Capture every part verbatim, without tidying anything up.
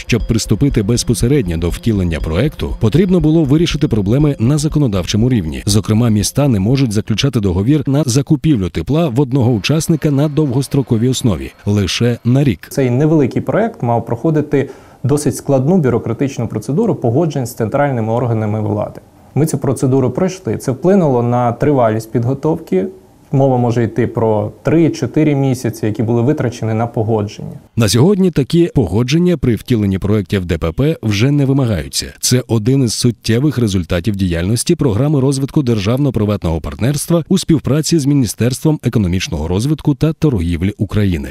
Щоб приступити безпосередньо до втілення проекту, потрібно було вирішити проблеми на законодавчому рівні. Зокрема, міста не можуть заключати договір на закупівлю тепла в одного учасника на довгостроковій основі лише на рік. Цей невеликий проект мав проходити досить складну бюрократичну процедуру погоджень з центральними органами влади. Ми цю процедуру пройшли. Це вплинуло на тривалість підготовки. Мова може йти про три-чотири місяці, які були витрачені на погодження. На сьогодні такі погодження при втіленні проєктів Де Пе Пе вже не вимагаються. Це один із суттєвих результатів діяльності програми розвитку державно-приватного партнерства у співпраці з Міністерством економічного розвитку та торгівлі України.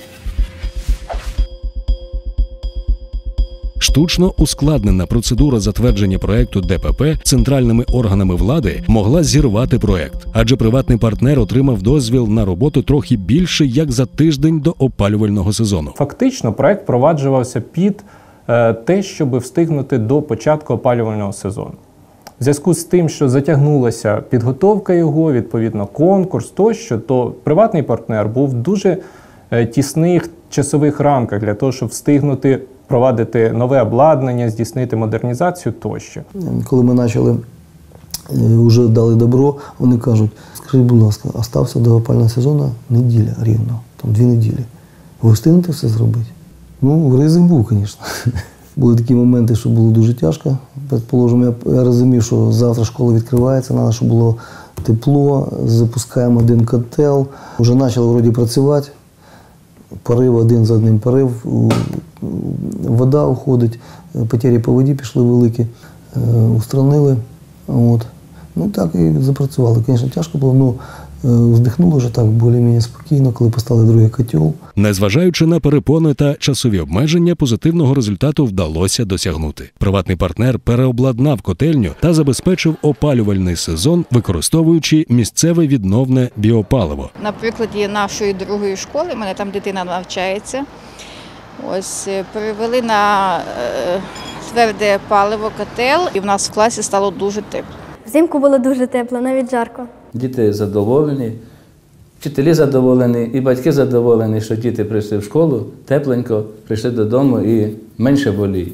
Штучно ускладнена процедура затвердження проекту Де Пе Пе центральними органами влади могла зірвати проект, адже приватний партнер отримав дозвіл на роботу трохи більше, як за тиждень до опалювального сезону. Фактично, проект впроваджувався під е, те, щоб встигнути до початку опалювального сезону. В зв'язку з тим, що затягнулася підготовка його, відповідно конкурс тощо, то приватний партнер був в дуже е, тісних часових рамках для того, щоб встигнути провадити нове обладнання, здійснити модернізацію тощо. Коли ми почали, вже дали добро, вони кажуть, скажіть, будь ласка, остався до опалювального сезону неділя рівно, там дві неділі. Ви встигнете все зробити? Ну, ризик був, звісно. Були такі моменти, що було дуже тяжко. Предположимо, я розумів, що завтра школа відкривається, треба, щоб було тепло, запускаємо один котел. Вже почали вроді працювати. Порив один за одним порив, вода уходить, потері по воді пішли великі, устранили. От. Ну так і запрацювали. Звісно, тяжко було, але вздихнули вже так більш-менш спокійно, коли поставили другий котел. Незважаючи на перепони та часові обмеження, позитивного результату вдалося досягнути. Приватний партнер переобладнав котельню та забезпечив опалювальний сезон, використовуючи місцеве відновне біопаливо. На прикладі нашої другої школи, в мене там дитина навчається, ось перевели на е, тверде паливо котел, і в нас в класі стало дуже тепло. Взимку було дуже тепло, навіть жарко. Діти задоволені, вчителі задоволені і батьки задоволені, що діти прийшли в школу, тепленько, прийшли додому і менше боліють.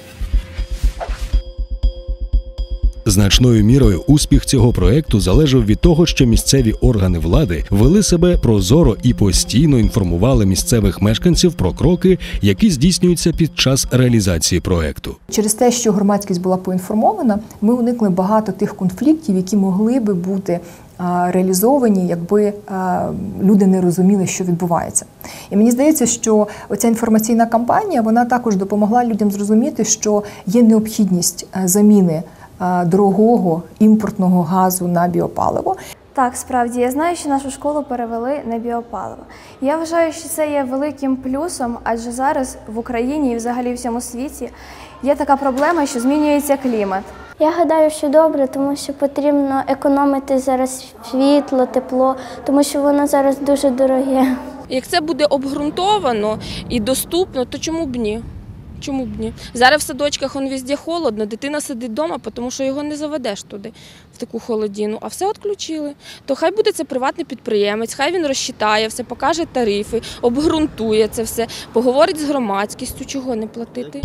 Значною мірою успіх цього проекту залежав від того, що місцеві органи влади вели себе прозоро і постійно інформували місцевих мешканців про кроки, які здійснюються під час реалізації проекту. Через те, що громадськість була поінформована, ми уникли багато тих конфліктів, які могли би бути реалізовані, якби люди не розуміли, що відбувається. І мені здається, що оця інформаційна кампанія, вона також допомогла людям зрозуміти, що є необхідність заміни дорогого імпортного газу на біопаливо. Так, справді, я знаю, що нашу школу перевели на біопаливо. Я вважаю, що це є великим плюсом, адже зараз в Україні і взагалі в всьому світі є така проблема, що змінюється клімат. Я гадаю, що добре, тому що потрібно економити зараз світло, тепло, тому що воно зараз дуже дороге. Як це буде обґрунтовано і доступно, то чому б ні? Чому б ні? Зараз в садочках он везде холодно, дитина сидить вдома, тому що його не заведеш туди, в таку холодину, а все відключили. То хай буде це приватний підприємець, хай він розчитає все, покаже тарифи, обґрунтує це все, поговорить з громадськістю, чого не платити.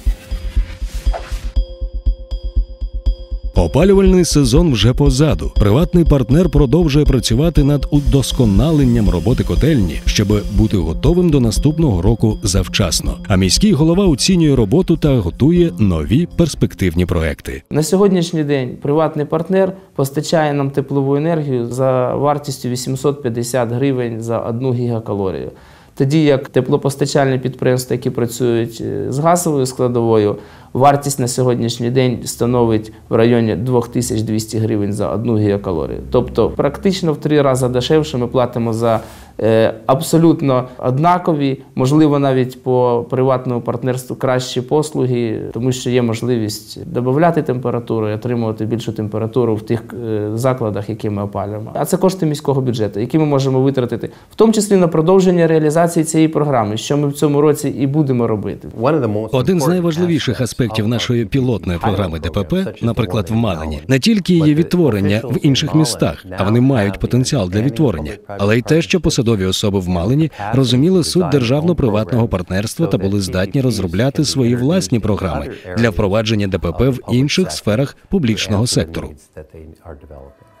Опалювальний сезон вже позаду. Приватний партнер продовжує працювати над удосконаленням роботи котельні, щоб бути готовим до наступного року завчасно. А міський голова оцінює роботу та готує нові перспективні проекти. На сьогоднішній день приватний партнер постачає нам теплову енергію за вартістю вісімсот п'ятдесят гривень за одну гігакалорію. Тоді як теплопостачальні підприємства, які працюють з газовою складовою, вартість на сьогоднішній день становить в районі дві тисячі двісті гривень за одну гігакалорію. Тобто практично в три рази дешевше ми платимо за е, абсолютно однакові, можливо навіть по приватному партнерству кращі послуги, тому що є можливість додати температуру і отримувати більшу температуру в тих е, закладах, які ми опалюємо. А це кошти міського бюджету, які ми можемо витратити, в тому числі на продовження реалізації цієї програми, що ми в цьому році і будемо робити. Один з найважливіших аспектів нашої пілотної програми Де Пе Пе, наприклад, в Малині, не тільки є відтворення в інших містах, а вони мають потенціал для відтворення, але й те, що посадові посадові особи в Малині розуміли суть державно-приватного партнерства та були здатні розробляти свої власні програми для впровадження ДПП в інших сферах публічного сектору.